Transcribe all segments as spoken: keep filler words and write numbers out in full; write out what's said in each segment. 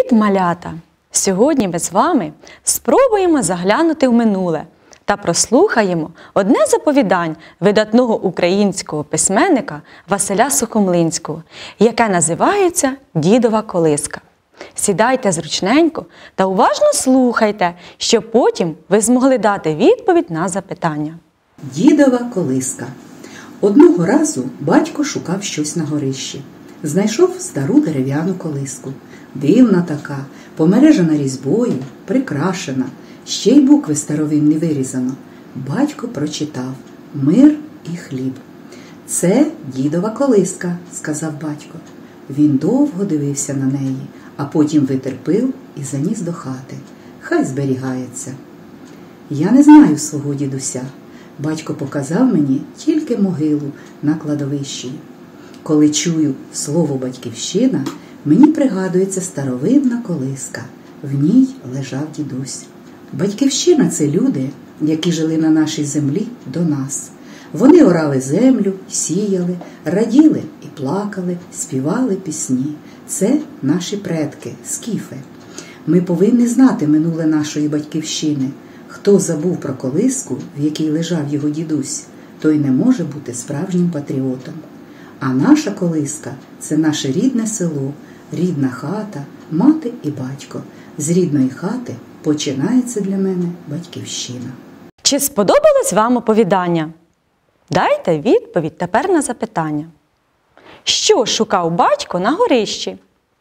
Привіт, малята! Сьогодні ми з вами спробуємо заглянути в минуле та прослухаємо одне з оповідань видатного українського письменника Василя Сухомлинського, яке називається «Дідова колиска». Сідайте зручненько та уважно слухайте, щоб потім ви змогли дати відповідь на запитання. Дідова колиска. Одного разу батько шукав щось на горищі. Знайшов стару дерев'яну колиску. Дивна така, помережена різьбою, прикрашена, ще й букви старовинні вирізано. Батько прочитав «Мир і хліб». «Це дідова колиска», – сказав батько. Він довго дивився на неї, а потім витер пил і заніс до хати. Хай зберігається. Я не знаю свого дідуся. Батько показав мені тільки могилу на кладовищі. Коли чую слово «батьківщина», мені пригадується старовинна колиска. В ній лежав дідусь. Батьківщина – це люди, які жили на нашій землі до нас. Вони орали землю, сіяли, раділи і плакали, співали пісні. Це наші предки, скіфи. Ми повинні знати минуле нашої батьківщини. Хто забув про колиску, в якій лежав його дідусь, той не може бути справжнім патріотом. А наша колиска – це наше рідне село, рідна хата, мати і батько. З рідної хати починається для мене батьківщина. Чи сподобалось вам оповідання? Дайте відповідь тепер на запитання. Що шукав батько на горищі?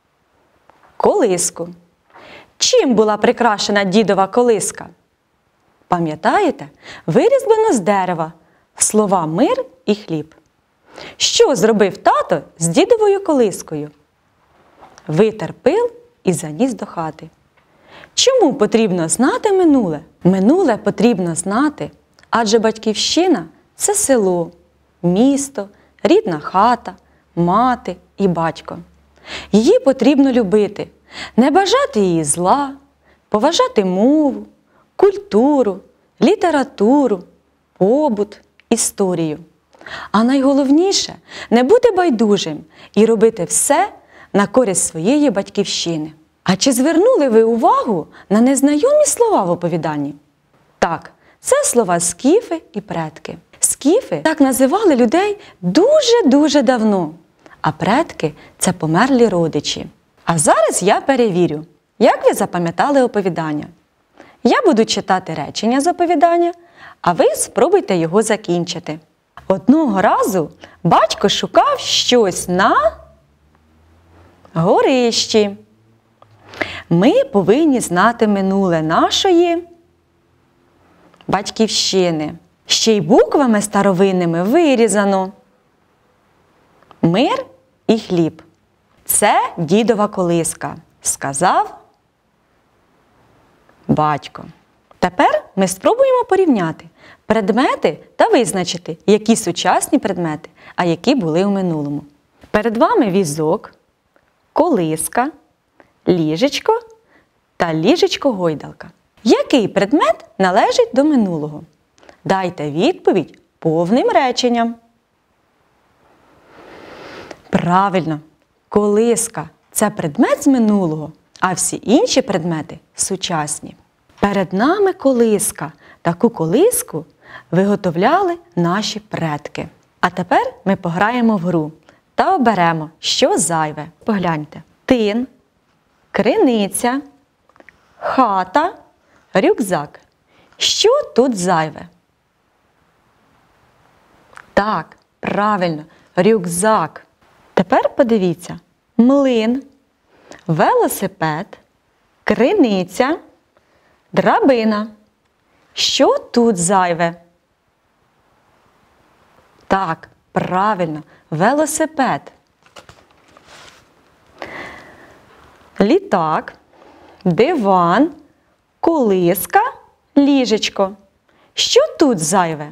Колиску. Чим була прикрашена дідова колиска? Пам'ятаєте? Вирізблено з дерева слова «мир» і «хліб». Що зробив тато з дідовою колискою? Витер пил і заніс до хати. Чому потрібно знати минуле? Минуле потрібно знати, адже батьківщина – це село, місто, рідна хата, мати і батько. Її потрібно любити, не бажати її зла, поважати мову, культуру, літературу, побут, історію. А найголовніше – не бути байдужим і робити все на користь своєї батьківщини. А чи звернули ви увагу на незнайомі слова в оповіданні? Так, це слова скіфи і предки. Скіфи так називали людей дуже-дуже давно, а предки – це померлі родичі. А зараз я перевірю, як ви запам'ятали оповідання. Я буду читати речення з оповідання, а ви спробуйте його закінчити. Одного разу батько шукав щось на горищі. Ми повинні знати минуле нашої батьківщини. Ще й буквами старовинними вирізано. Мир і хліб. Це дідова колиска, сказав батько. Тепер ми спробуємо порівняти предмети та визначити, які сучасні предмети, а які були у минулому. Перед вами візок, колиска, ліжечко та ліжечко-гойдалка. Який предмет належить до минулого? Дайте відповідь повним реченням. Правильно, колиска – це предмет з минулого, а всі інші предмети – сучасні. Перед нами колиска. Таку колиску виготовляли наші предки. А тепер ми пограємо в гру та оберемо, що зайве. Погляньте. Тин, криниця, хата, рюкзак. Що тут зайве? Так, правильно, рюкзак. Тепер подивіться. Млин, велосипед, криниця, драбина. Що тут зайве? Так, правильно, велосипед. Літак, диван, колиска, ліжечко. Що тут зайве?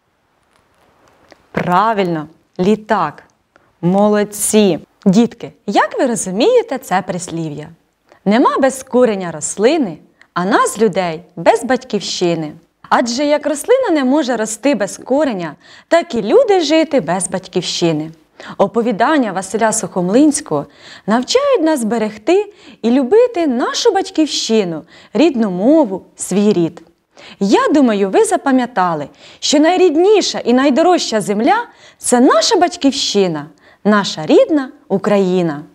Правильно, літак. Молодці! Дітки, як ви розумієте це прислів'я? Нема без кореня рослини, а нас, людей, без батьківщини. Адже як рослина не може рости без кореня, так і люди жити без батьківщини. Оповідання Василя Сухомлинського навчають нас берегти і любити нашу батьківщину, рідну мову, свій рід. Я думаю, ви запам'ятали, що найрідніша і найдорожча земля – це наша батьківщина, наша рідна Україна.